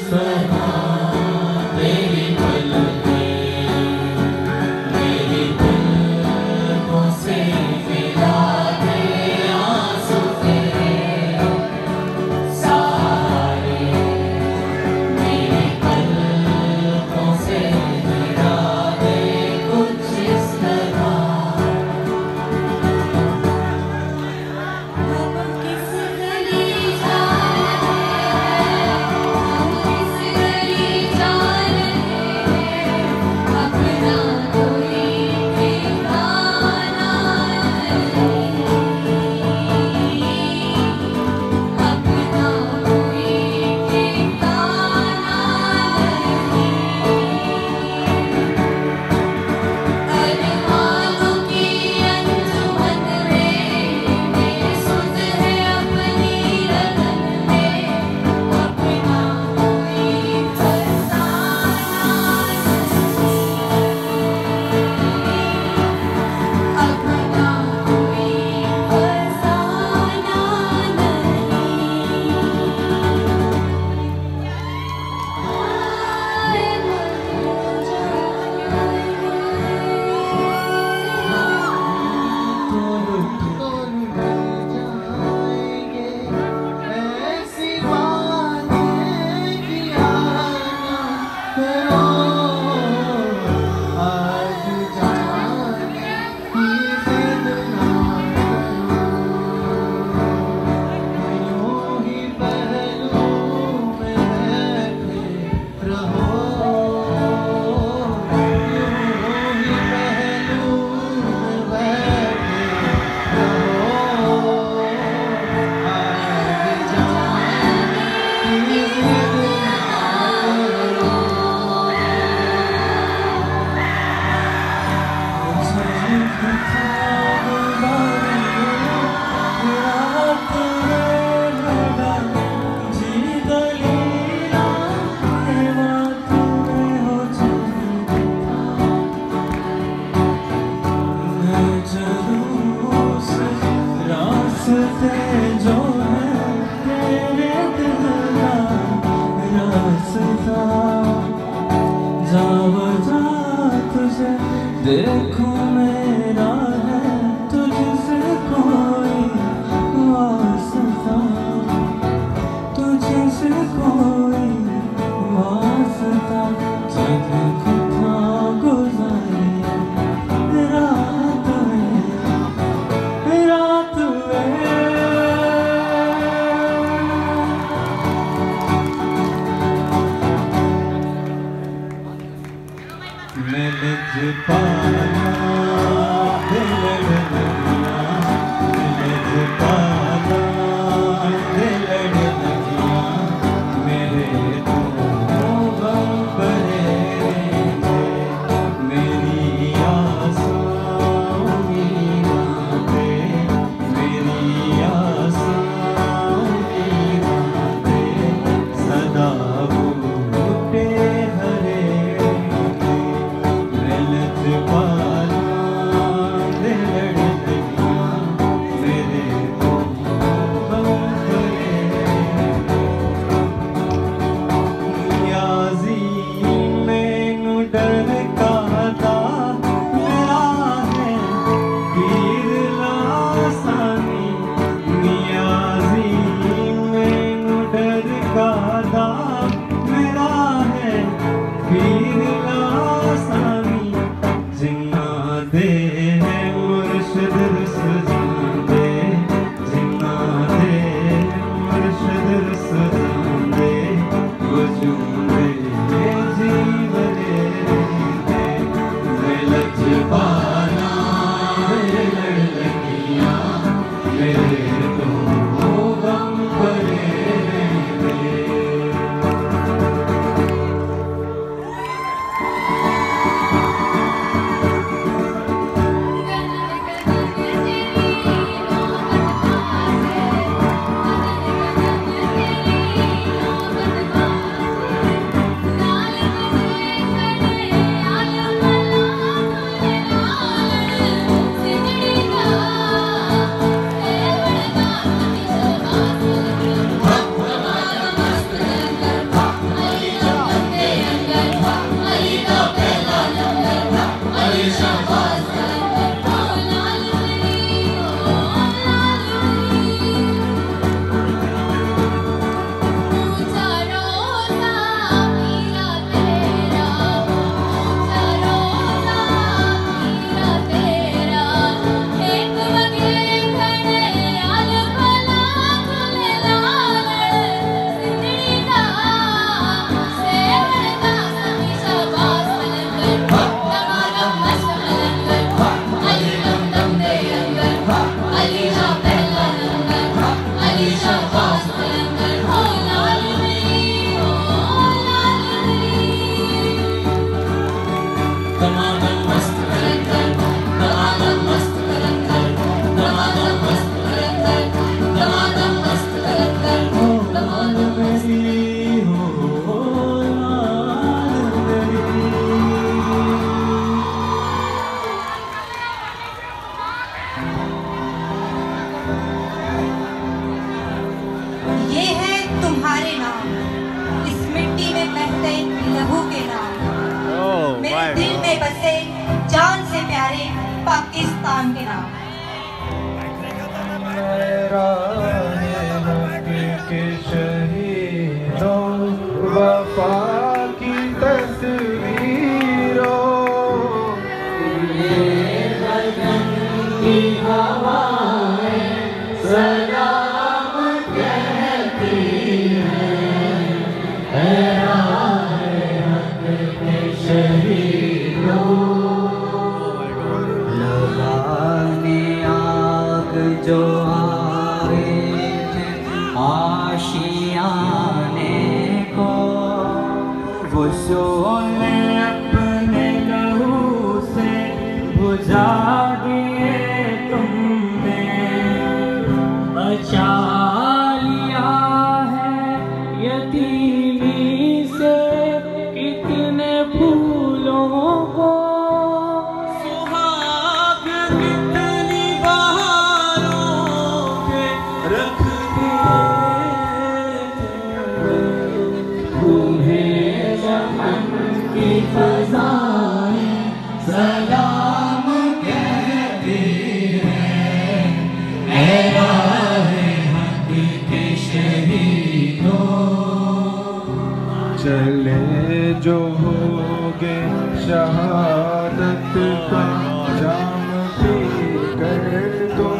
देखो मेरा है तुझसे कोई वास्ता, तुझसे कोई वास्ता। जग था गुज़ारी रात में, रात में। मैं लजपाला दिल लगिया, लजपाला दिल लगिया, मेरे तो गम भरे थे, मेरी आसां उम्मीदां पे, मेरी आसां उम्मीदां पे सदा बूटे हरे। लजपाला दमादम मस्त कलंदर, दमादम मस्त कलंदर, दमादम मस्त कलंदर, दमादम मस्त कलंदर, दमाद मेरी हो लाल मेरी। ये है तुम्हारे नाम, इस मिट्टी में बहते लहू के नाम, मेरे दिल में बसे जान से प्यारे पाकिस्तान के नाम। मेरा है हक के शहीदों, वफा की तस्वीरों, ये बदन की हवाएं सलाम कहती हैं, मेरा है हक के शहीदों। लगाने आग जो आए थे आशियाने को, वो शोले अपने लहू से बुझा दिए तुमने। बचा लिया है यतीमी से कितने फूलों को, सुहाग कितनी बहारों के रख दिए तुम्हें चमन की फज़ाएं सलाम कहती हैं, मेरा है हक के शहीदों। चले जो होगे शहादत का जाम पी कर तुम,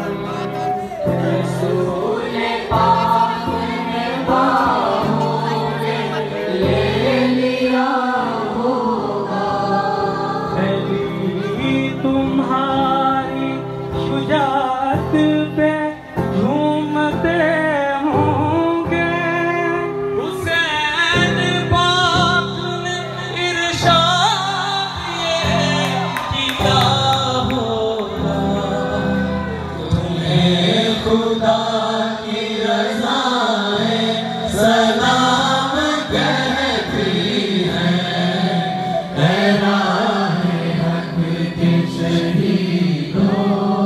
रसूल पाक ने बाहों में ले लिया होगा। अली तुम्हारी शुजाअत पे झूमते होंगे, हुसैन पाक ने इरशाद ये किया होगा। तुम्हें खुदा की रज़ाएं सलाम कहती हैं, मेरा है हक के शहीदों।